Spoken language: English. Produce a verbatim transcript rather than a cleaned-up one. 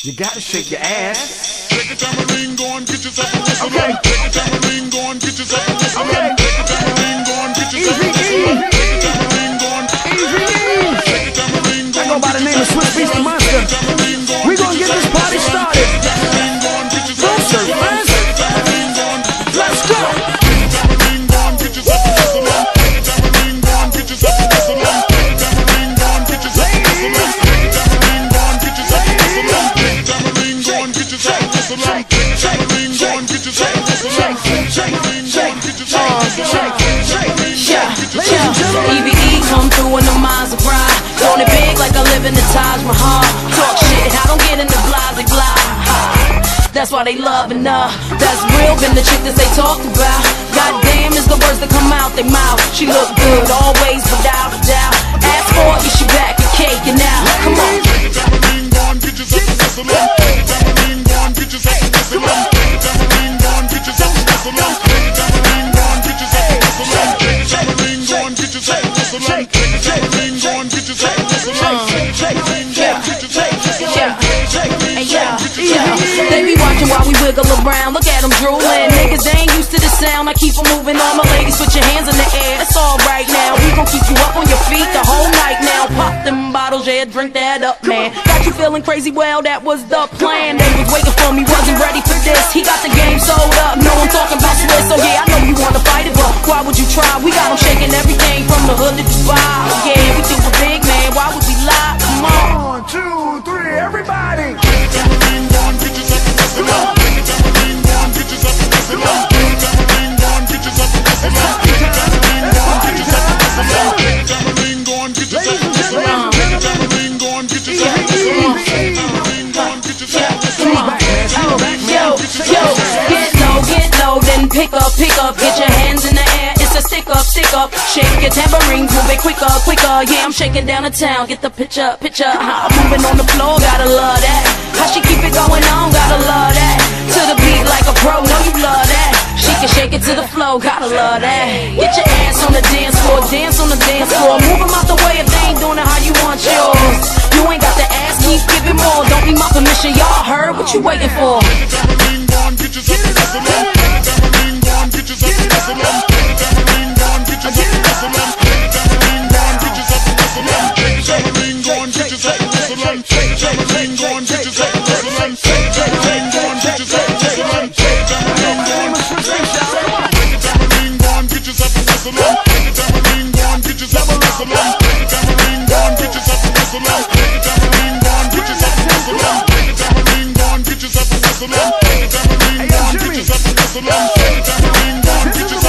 You gotta shake your ass. Take a tambourine, go and get yourself a whistle. Okay. Take a tambourine, go and get yourself a whistle. Okay. Take a tambourine, go and get yourself a whistle. Take a tambourine, go and easy. Take a tambourine, go. I go by the name of Swiss Beast the Monster. We gonna get this party started. Don't surf, man. Let's go. Take a tambourine, go and get yourself a whistle. Take a tambourine, go and get yourself a whistle. Take a tambourine, go and get yourself a whistle. Take a tambourine, go and get yourself a whistle. Take a tambourine, go and get yourself a whistle. Take a tambourine, go and get yourself a whistle. Take a tambourine, go and get yourself a whistle. E B E come through in the minds of ride. Doing it big like I live in the Taj Mahal. Talk shit, I don't get in the blah blah blah. That's why they loving her. That's real, been the chick that they talked about. Goddamn is the words that come out their mouth. She look good always without a doubt. Ask for it, yeah, she back and caking now. Come on. Take a tambourine, go and get yourself a whistle. Take a tambourine, go and get yourself a whistle. Take a tambourine, go and get yourself a whistle. Take a tambourine, go and get yourself a whistle. Take a tambourine, go and get yourself a whistle. Take a tambourine, go and get yourself a whistle. Take a tambourine, go and get yourself a whistle. They be watching while we wiggle around. Look at them drooling. Niggas, they ain't used to the sound. I keep them moving on. My ladies, put your hands in the air. It's all right now. We gon' keep you up on your feet the whole night now. Pop them bottles, yeah, drink that up, man. Got you feeling crazy? Well, that was the plan. They was waiting for me, wasn't ready for this. He got the game sold up. No, I'm talking about Swiss. So yeah, I know you wanna fight it, but why would you try? We got them shaking everything from the hood to Dubai. Yeah, we think we're big, man. Why would we lie? Come on. One, two, three, everybody. Take a tambourine, go and get yourself a whistle. Take a tambourine, go and get yourself a whistle. Take a tambourine, go and get yourself a whistle. Take a tambourine, go and get yourself a whistle. Take a tambourine, go and get yourself a whistle. Take a tambourine, go and get yourself a whistle. Take a tambourine, go and get yourself a whistle. Yo, yo, get low, get low, then pick up, pick up, get your hands in the air. It's a stick up, stick up. Shake your tambourines, move it quicker, quicker. Yeah, I'm shaking down the town. Get the picture, picture. Huh? Moving on the floor, gotta love that. How she keep it going on, gotta love that. To the beat like a pro, know you love that. She can shake it to the flow, gotta love that. Get your ass on the dance floor, dance on the dance floor. Move 'em out the way if they ain't doing it how you want yours. You ain't got to ask, keep giving more. Don't need my permission, y'all heard what you waiting for. Take a tambourine, go and get yourself a whistle. Take a tambourine, go and get yourself a whistle. Take a tambourine, go and get yourself a whistle. Take a tambourine, go and get yourself a whistle. Take a tambourine, go and get yourself a whistle. Take a tambourine, go and get yourself a whistle. Take a tambourine, go and get yourself a whistle. Take a tambourine, go and get yourself a whistle. Take a tambourine, go and get yourself a whistle. Take a tambourine, go and get yourself a whistle. Take a tambourine, go and get yourself a whistle. Take a tambourine, go and get yourself a whistle. Take a tambourine, go and get yourself a whistle. Take a tambourine, go and get yourself a whistle. Take a tambourine, go and get yourself a whistle.